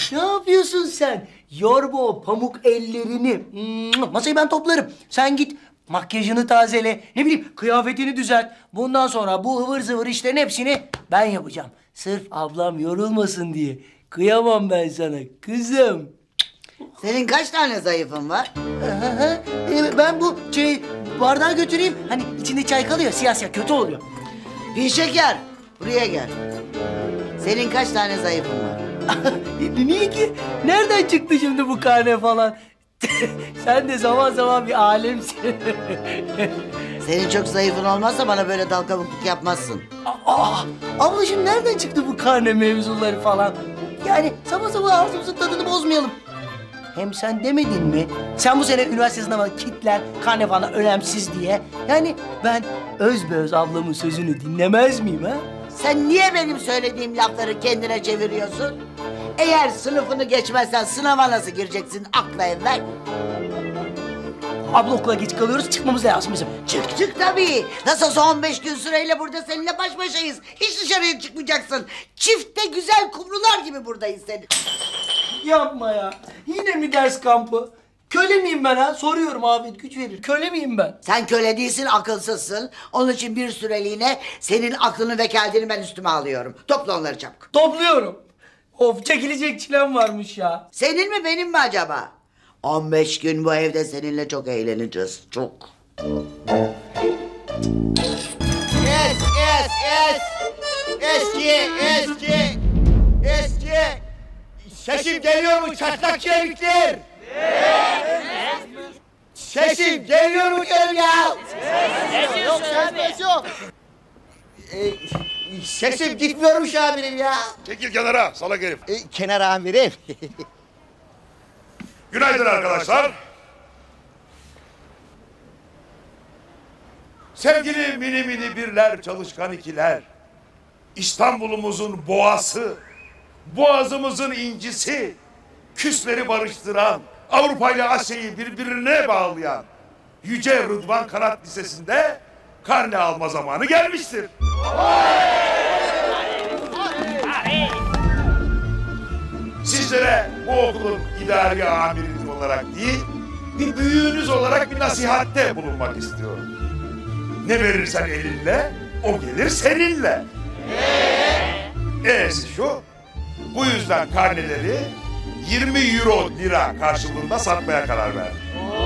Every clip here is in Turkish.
Ne yapıyorsun sen? Yorma o pamuk ellerini. Masayı ben toplarım. Sen git makyajını tazele. Ne bileyim kıyafetini düzelt. Bundan sonra bu ıvır zıvır işlerin hepsini ben yapacağım. Sırf ablam yorulmasın diye. Kıyamam ben sana kızım. Senin kaç tane zayıfın var? Ben bu bardağı götüreyim. Hani içinde çay kalıyor siyah siyah kötü oluyor. Bir şeker. Buraya gel. Senin kaç tane zayıfın var? Niye ki? Nereden çıktı şimdi bu karne falan? Sen de zaman zaman bir alemsin. Senin çok zayıfın olmazsa bana böyle dal kavukluk yapmazsın. Ablacığım nereden çıktı bu karne mevzuları falan? Yani sabah sabah ağzımızın tadını bozmayalım. Hem sen demedin mi? Sen bu sene üniversite sınavına kitler, karne falan önemsiz diye. Yani ben özbeöz ablamın sözünü dinlemez miyim ha? Sen niye benim söylediğim lafları kendine çeviriyorsun? Eğer sınıfını geçmezsen sınava nasıl gireceksin akla evvel? Abla okula geç kalıyoruz, çıkmamız lazım bizim. Çık tabii. Nasıl olsa 15 gün süreyle burada seninle baş başayız. Hiç dışarıya çıkmayacaksın. Çifte güzel kumrular gibi buradayız senin. Yapma ya. Yine mi ders kampı? Köle miyim ben ha? Soruyorum abi güç verir. Köle miyim ben? Sen köle değilsin, akılsızsın. Onun için bir süreliğine senin aklını ve kendini ben üstüme alıyorum. Topla onları çabuk. Topluyorum. Of çekilecek çilem varmış ya. Senin mi benim mi acaba? 15 gün bu evde seninle çok eğleneceğiz. Çok. Eski. Sesim geliyor mu çatlak kiremikler? Sesim geliyor mu diyorum ya? Yok. Sesim gitmiyormuş amirim ya. Çekil kenara salak herif. Kenar amirim. Günaydın arkadaşlar. Sevgili mini mini birler, çalışkan ikiler. İstanbul'umuzun boğası, boğazımızın incisi, küsleri barıştıran, Avrupa ile Asya'yı birbirine bağlayan Yüce Rıdvan Kanat Lisesi'nde karne alma zamanı gelmiştir. Sizlere bu okulun idari amiriniz olarak değil, bir büyüğünüz olarak bir nasihatte bulunmak istiyorum. Ne verirsen elinle, o gelir seninle. E'si şu, bu yüzden karneleri 20 euro lira karşılığında satmaya karar verdim.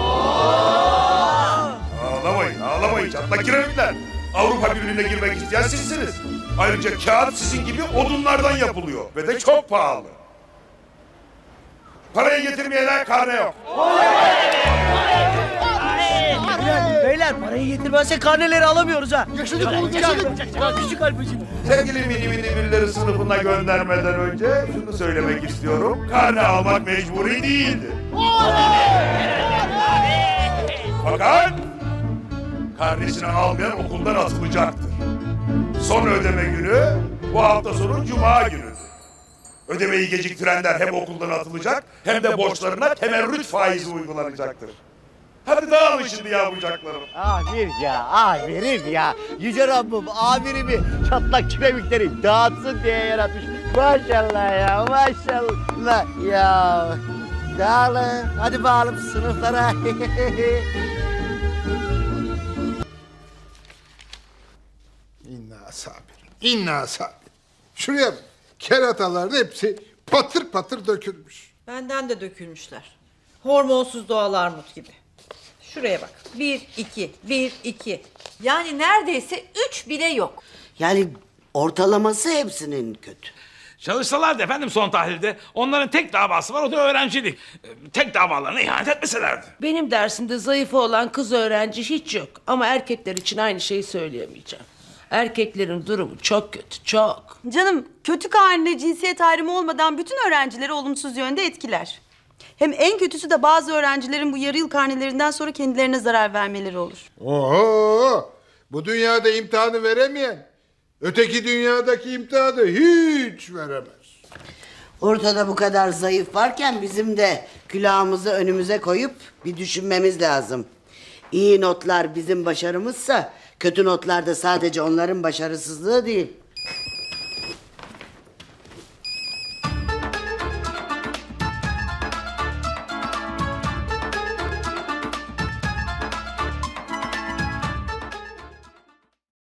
Ağlamayın çatlak kiremitler. Avrupa Birliği'ne girmek isteyen sizsiniz. Ayrıca kağıt sizin gibi odunlardan yapılıyor ve de çok pahalı. Parayı getirmeyene karne yok. Beyler parayı getirmezse karneleri alamıyoruz ha. Yaşadık oğlum. Küçük Alpacığım. Sevgili mini mini birileri sınıfına göndermeden önce şunu söylemek istiyorum. Karne almak mecburi değildi. Fakat karnesini almayan okuldan atılacaktır. Son ödeme günü bu hafta sonu Cuma günüdür. Ödemeyi geciktirenler hem okuldan atılacak hem de borçlarına temerrüt faizi uygulanacaktır. Hadi dağılın şimdi yavrucaklarım. Amirim ya. Yüce Rabbim amirimi çatlak kiremikleri dağıtsın diye yaratmış. Maşallah ya, maşallah ya. Dağılın, hadi bakalım sınıflara. İnna sabir. Şuraya bak. Kerataların hepsi patır patır dökülmüş. Benden de dökülmüşler. Hormonsuz doğal armut gibi. Şuraya bak. 1, 2, 1, 2. Yani neredeyse 3 bile yok. Yani ortalaması hepsinin kötü. Çalışsalardı efendim son tahlilde. Onların tek davası var, o da öğrencilik. Tek davalarına ihanet etmeselerdi. Benim dersimde zayıfı olan kız öğrenci hiç yok. Ama erkekler için aynı şeyi söyleyemeyeceğim. Erkeklerin durumu çok kötü, çok. Canım kötü karne cinsiyet ayrımı olmadan bütün öğrencileri olumsuz yönde etkiler. Hem en kötüsü de bazı öğrencilerin bu yarı yıl karnelerinden sonra kendilerine zarar vermeleri olur. Oho! Bu dünyada imtihanı veremeyen, öteki dünyadaki imtihanı hiç veremez. Ortada bu kadar zayıf varken bizim de külahımızı önümüze koyup bir düşünmemiz lazım. İyi notlar bizim başarımızsa kötü notlar da sadece onların başarısızlığı değil.